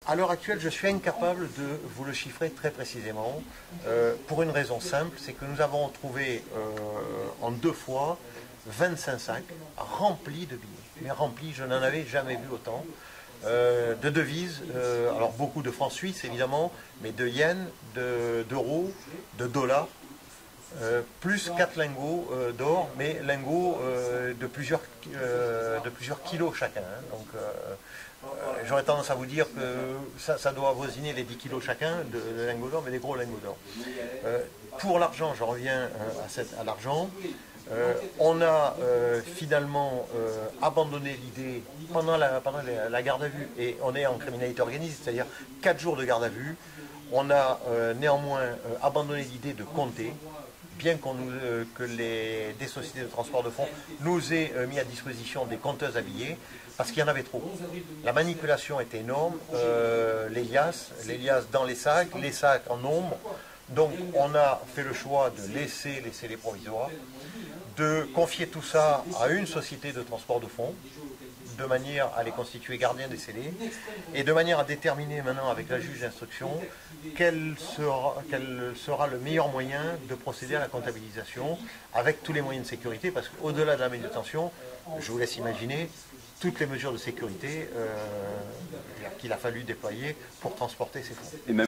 À l'heure actuelle, je suis incapable de vous le chiffrer très précisément, pour une raison simple, c'est que nous avons trouvé en 2 fois 25 sacs remplis de billets. Mais remplis, je n'en avais jamais vu autant. De devises, alors beaucoup de francs suisses évidemment, mais de yens, d'euros, de dollars, plus 4 lingots d'or, mais lingots de plusieurs kilos chacun. Hein. Donc j'aurais tendance à vous dire que ça doit avoisiner les 10 kilos chacun de lingots d'or, mais des gros lingots d'or. Pour l'argent, je reviens à l'argent. On a finalement abandonné l'idée pendant la garde à vue, et on est en criminalité organisée, c'est-à-dire 4 jours de garde à vue. On a néanmoins abandonné l'idée de compter, bien que des sociétés de transport de fonds nous aient mis à disposition des compteuses à billets, parce qu'il y en avait trop. La manipulation était énorme, les liasses dans les sacs en nombre. Donc on a fait le choix de laisser les scellés provisoires, de confier tout ça à une société de transport de fonds, de manière à les constituer gardiens des scellés, et de manière à déterminer maintenant avec la juge d'instruction quel sera le meilleur moyen de procéder à la comptabilisation avec tous les moyens de sécurité, parce qu'au-delà de la manutention, je vous laisse imaginer toutes les mesures de sécurité qu'il a fallu déployer pour transporter ces fonds.